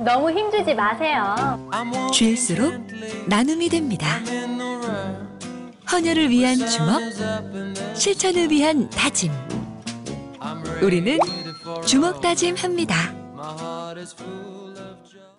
너무 힘주지 마세요. 쉴수록 나눔이 됩니다. 헌혈을 위한 주먹, 실천을 위한 다짐. 우리는 주먹 다짐합니다.